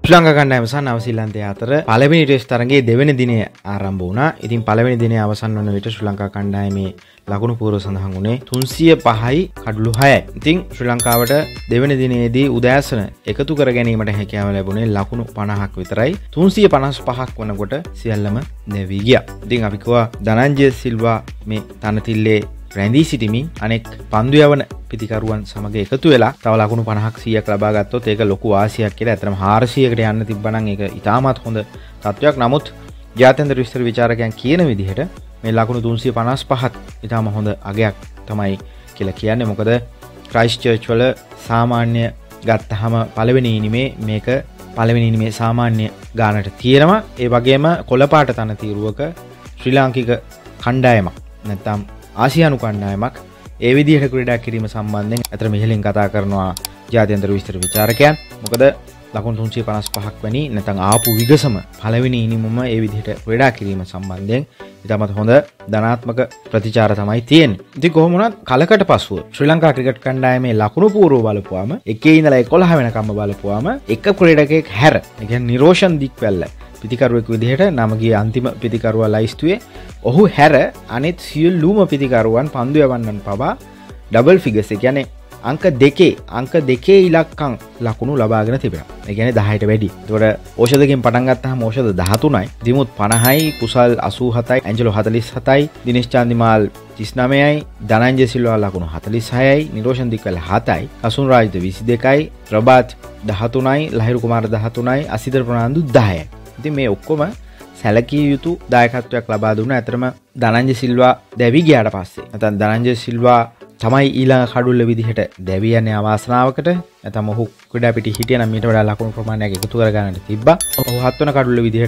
ශ්‍රී ලංකා කණ්ඩායම සහ නවසීලන්තය අතර පළවෙනි ටෙස්ට් තරගයේ දෙවෙනි දිනය ආරම්භ වුණා. ඉතින් පළවෙනි දිනේ අවසන් වන විට ශ්‍රී ලංකා කණ්ඩායමේ ලකුණු පුවරුව සඳහන් වුණේ 305යි කඩලු 6යි. ඉතින් ශ්‍රී ලංකාවට දෙවෙනි දිනේදී උදෑසන එකතු කර ගැනීමට හැකියාව ලැබුණේ ලකුණු 50ක් විතරයි. 355ක් වනකොට සියල්ලම නැවී ගියා. ඉතින් අපි කිව්වා ධනංජය සිල්වා මේ තනතිල්ලේ රැඳී සිටිමින් අනෙක් පන්දු යවන පිතිකරුවන් සමග එකතු වෙලා තව ලකුණු 50ක් 100ක් ලබා ගත්තොත් ඒක ලොකු වාසියක් කියලා. ඇත්තටම 400කට යන්න තිබ්බනම් ඒක ඉතාමත් හොඳ තත්වයක්. නමුත් ජාත්‍යන්තර විස්තර විචාරකයන් කියන විදිහට මේ ලකුණු 355ත් ඉතාම හොඳ අගයක් තමයි කියලා කියන්නේ. මොකද ක්‍රයිස්ට් චර්ච් වල සාමාන්‍ය ගත්තහම පළවෙනි ඉනිමේ මේක පළවෙනි ඉනිමේ සාමාන්‍ය ගානට තියෙනවා. ඒ වගේම කොළපාට තනතිරුවක ශ්‍රී ලාංකික කණ්ඩායමක් නැත්නම් ආසියානු කණ්ඩායමක් ඒ විදිහට ක්‍රීඩා කිරීම සම්බන්ධයෙන් අතර මෙහෙලින් කතා කරනවා ජාත්‍යන්තර විස්තර විචාරකයන්. මොකද ලකුණු 355ක් වැනි නැත්නම් ආපු විගසම පළවෙනි ඉනිමම ඒ විදිහට ක්‍රීඩා කිරීම සම්බන්ධයෙන් ඉතාමත් හොඳ ධනාත්මක ප්‍රතිචාර තමයි තියෙන්නේ. ඉතින් කොහොම වුණත් කලකට පසුව ශ්‍රී ලංකා ක්‍රිකට් කණ්ඩායමේ ලකුණු පූර්ව බලපුවාම 1 ඉඳලා 11 වෙනකම්ම බලපුවාම එක ක්‍රීඩකයෙක් හැර ඒ කියන්නේ නිරෝෂන් දික්වැල්ල පිතිකරුවෙක් විදිහට නම ගිය අන්තිම පිතිකරුවා ලයිස්තුවේ ඔහු හැර අනෙත් සියලුම පිතිකරුවන් පන්දු යවන්නන් පවා ඩබල් ෆිගර්ස් ඒ කියන්නේ අංක දෙකේ ඉලක්කම් ලකුණු ලබාගෙන තිබෙනවා. ඒ කියන්නේ 10ට වැඩි. ඒතකොට ඕෂධකින් පටන් ගත්තාම ඕෂධ 13යි, දිමුත් 50යි, කුසල් 87යි, ඇන්ජලෝ 47යි, දිනේෂ් චන්දිමාල් 39යි, ධනංජය සිල්වා ලකුණු 46යි, නිරෝෂන් දික්වැල 7යි, කසුන් රාජිත 22යි, ප්‍රභාත් 13යි, ලහිරු කුමාර 13යි, අසිතර ප්‍රනාන්දු 10යි. ඉතින් මේ ඔක්කොම සැලකිය යුතු දායකත්වයක් ලබා දුන්නා. ඇතරම ධනංජය සිල්වා දැවි ගියාට පස්සේ නැත්නම් ධනංජය සිල්වා තමයි ඊළඟ කඩුල්ල විදිහට දැවි යන්නේ අවාසනාවකට. නැත්නම් ඔහු ක්‍රීඩා පිටි හිටියනම් මීට වඩා ලකුණු ප්‍රමාණයක් එකතු කර ගන්නට තිබ්බා. ඔහු 7 වන කඩුල්ල විදිහට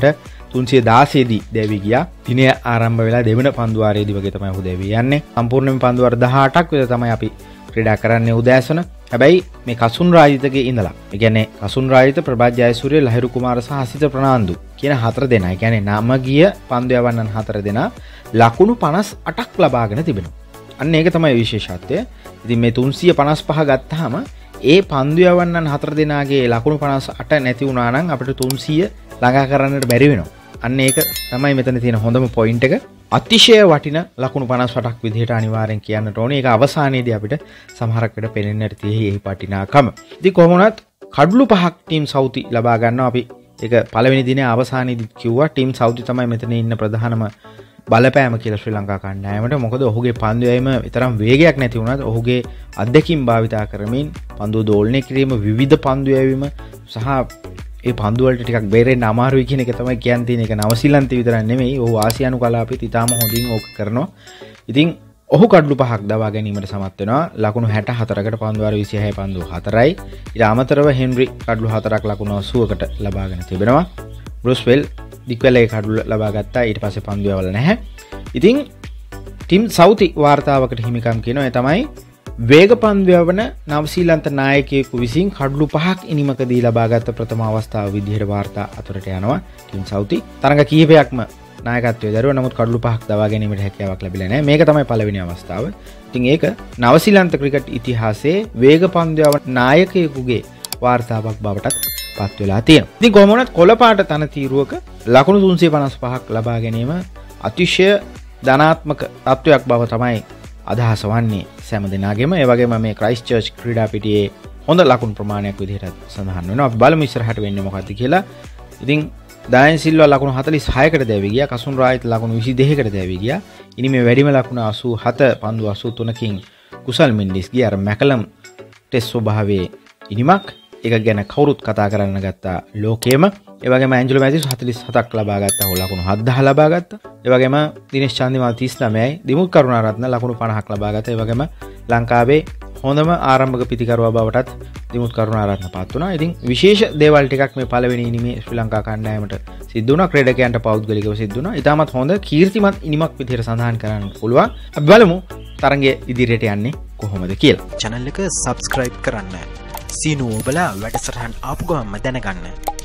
316 දී දැවි ගියා. දිනය ආරම්භ වෙලා දෙවන පන්දු වාරයේදී වගේ තමයි ඔහු දැවි යන්නේ. සම්පූර්ණයෙන්ම පන්දු වාර 18ක් විතර තමයි අපි ක්‍රීඩා කරන්නේ උදෑසන. හැබැයි මේ කසුන් රාජිතගේ ඉඳලා ඒ කියන්නේ කසුන් රාජිත, ප්‍රභාත් ජයසූරිය, ලහිරු කුමාර සහ අසිත ප්‍රනාන්දු කියන 4 දෙනා. ඒ කියන්නේ නම ගිය පන්දු යවන්නන් 4 දෙනා ලකුණු 58ක් ලබාගෙන තිබෙනවා. අන්න ඒක තමයි විශේෂත්වය. ඉතින් මේ 355 ගත්තාම ඒ පන්දු යවන්නන් 4 දෙනාගේ ලකුණු 58 නැති වුණා නම් අපිට 300 ළඟා කරන්නට බැරි වෙනවා. අන්න ඒක තමයි මෙතන තියෙන හොඳම පොයින්ට් එක. අතිශය වටින ලකුණු 58ක් විදිහට අනිවාර්යෙන් කියන්නට ඕනේ. ඒක අවසානයේදී අපිට සමහරක් වෙලට පෙනෙන්නට තියෙයි ඒ වටිනාකම. ඉතින් කොහොම වුණත් කඩලු 5ක් ටීම් සෞති ලබා ගන්නවා. අපි ඒක පළවෙනි දිනේ අවසානයේදී කිව්වා ටීම් සෞති තමයි මෙතන ඉන්න ප්‍රධානම බලපෑම කියලා ශ්‍රී ලංකා කණ්ඩායමට. මොකද ඔහුගේ පන්දු යැවීම විතරම් වේගයක් නැති වුණත් ඔහුගේ අත්දැකීම් භාවිතා කරමින් පන්දු දෝලනය කිරීම, විවිධ පන්දු යැවීම සහ ඒ පන්දු වලට ටිකක් බේරෙන්න අමාරුයි කියන එක තමයි කියන්න තියෙන. ඒක නවසීලන්තය විතරක් නෙමෙයි, ඔහු ආසියානු කලාපෙත් ඉතාම හොඳින් ඕක කරනවා. ඉතින් ඔහු කඩලු 5ක් දවා ගැනීමට සමත් වෙනවා. ලකුණු 64කට පන්දු වාර 26 පන්දු 4යි. ඊට අමතරව හෙන්රි කඩලු 4ක් ලකුණු 80කට ලබාගෙන තිබෙනවා. බ්‍රොස්වෙල් දික්වැලේ කඩලු ලබා ගත්තා. ඊට පස්සේ පන්දු යවල නැහැ. ඉතින් ටීම් සෞති වාර්තාවකට හිමිකම් කියනවා. ඒ තමයි වේග පන්දු යවන නවසීලන්ත නායකයෙකු විසින් කඩලු 5ක් ඉනිමකදී ලබාගත් ප්‍රථම අවස්ථාව විදිහට වාර්තා අතරට යනවා. ටීම් සෞති තරඟ කිහිපයක්ම නායකත්වයේ දරුවා. නමුත් කඩලු 5ක් දවා ගැනීමට හැකියාවක් ලැබිලා නැහැ. මේක තමයි පළවෙනි අවස්ථාව. ඉතින් ඒක නවසීලන්ත ක්‍රිකට් ඉතිහාසයේ වේග පන්දු යවන නායකයෙකුගේ වාර්තාවක් බවටත් පත් වෙලා තියෙනවා. ඉතින් කොහොම වුණත් කොළපාට තනතිරුවක ලකුණු 355ක් ලබා ගැනීම අතිශය ධනාත්මක තත්වයක් බව තමයි අදහස වන්නේ සෑම දෙනාගේම. ඒ වගේම මේ ක්‍රයිස්ට් චර්ච් ක්‍රීඩා පිටියේ හොඳ ලකුණු ප්‍රමාණයක් විදිහට සඳහන් වෙනවා. අපි බලමු ඉස්සරහට වෙන්නේ මොකක්ද කියලා. ඉතින් ධනංජය සිල්වා ලකුණු 46කට දැවි ගියා. කසුන් රාජිත ලකුණු 22කට දැවි ගියා. ඉනි මේ වැඩිම ලකුණු 87 පන්දු 83කින් කුසල් මෙන්ඩිස් ගියා. අර මැකලම් ටෙස්ට් ස්වභාවයේ ඉනිමක්. ඒක ගැන කවුරුත් කතා කරන්න ගත්තා ලෝකෙම. ඒ වගේම ඇන්ජලෝ මැතිස් 47ක් ලබා ගත්තා. ඔහු ලකුණු 70 ලබා ගත්තා. ඒ වගේම දිනේෂ් චන්දිමාල් 39යි, දිමුත් කරුණාරත්න ලකුණු 50ක් ලබා ගත්තා. ඒ වගේම ලංකාවේ හොඳම ආරම්භක පිතිකරුවා බවටත් දිමුත් කරුණාරත්න පත් වුණා. ඉතින් විශේෂ දේවල් ටිකක් මේ පළවෙනි ඉනිමේ ශ්‍රී ලංකා කණ්ඩායමට සිද්ධ වුණා. ක්‍රීඩකයන්ට පෞද්ගලිකව සිද්ධ වුණා. ඉතාමත් හොඳ කීර්තිමත් ඉනිමක් විදිහට සඳහන් කරන්න පුළුවන්. අපි බලමු තරඟය ඉදිරියට යන්නේ කොහොමද කියලා. channel එක subscribe කරන්න. සීනුව ඔබලා වැඩසටහන් ආපු ගමන්ම දැනගන්න.